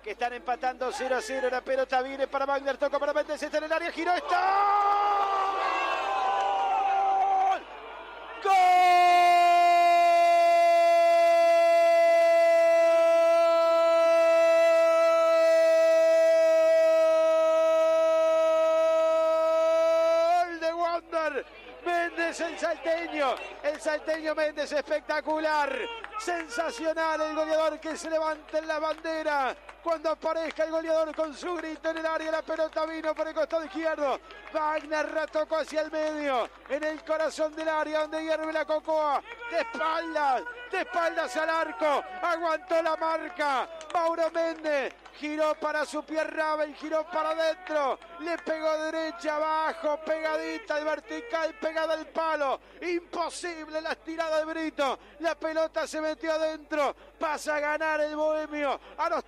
que están empatando 0-0. La pelota viene para Wagner, tocó para Méndez, está en el área, giró, está. ¡Gol! De Wander. Méndez, el salteño Méndez, espectacular, sensacional el goleador que se levanta en la bandera cuando aparezca el goleador con su grito en el área. La pelota vino por el costado izquierdo, Wagner la tocó hacia el medio, en el corazón del área donde hierve la cocoa, de espaldas al arco, aguantó la marca, Mauro Méndez, giró para su pierna y giró para adentro, le pegó derecha, abajo, pegadita al vertical, pegada al palo, imposible la estirada de Brito, la pelota se metió adentro, pasa a ganar el Bohemio a los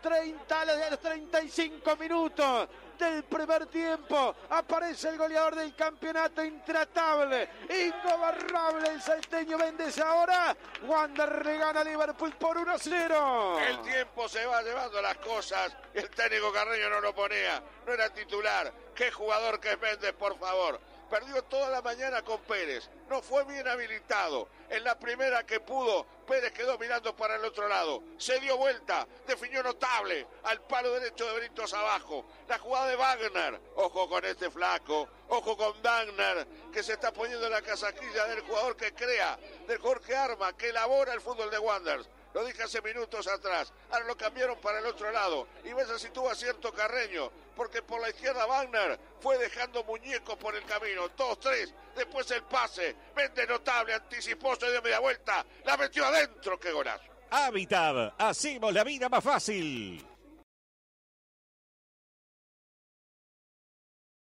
35 minutos del primer tiempo, aparece el goleador del campeonato, intratable, ingobernable el salteño Méndez. Ahora Wander le gana a Liverpool por 1-0. El tiempo se va llevando las cosas, el técnico Carreño no lo ponía, no era titular. Qué jugador que es Méndez, por favor. Perdió toda la mañana con Pérez, no fue bien habilitado. En la primera que pudo, Pérez quedó mirando para el otro lado, se dio vuelta, definió notable, al palo derecho de Britos abajo. La jugada de Wagner, ojo con este flaco, ojo con Wagner, que se está poniendo en la casaquilla del jugador que crea, del jugador que arma, que elabora el fútbol de Wanderers. Lo dije hace minutos atrás, ahora lo cambiaron para el otro lado, y ves si tuvo acierto Carreño, porque por la izquierda Wagner fue dejando muñecos por el camino, 2-3, después el pase, Méndez notable, anticipó, se dio media vuelta, la metió adentro, qué golazo. Habitat, hacemos la vida más fácil.